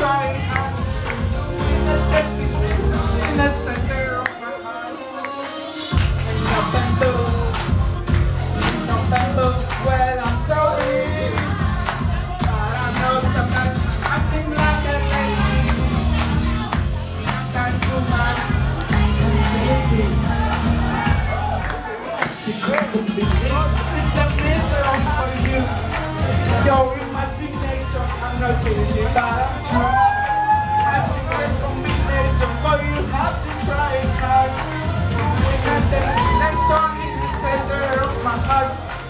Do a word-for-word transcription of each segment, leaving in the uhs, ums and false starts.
trying hard. In the destination, in the center of my heart. Ain't nothing to, ain't nothing to, well I'm sorry. But I know sometimes I think like a lady. Sometimes too much. Secret to be it's a misery for you. Your imagination, I'm not kidding, but I'm true. A secret combination, but you have to try it hard. A destination in the center of my heart.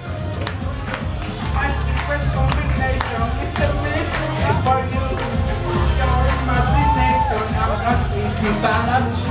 A secret combination, it's a mystery for you. Your imagination, I'm not kidding, but I'm true.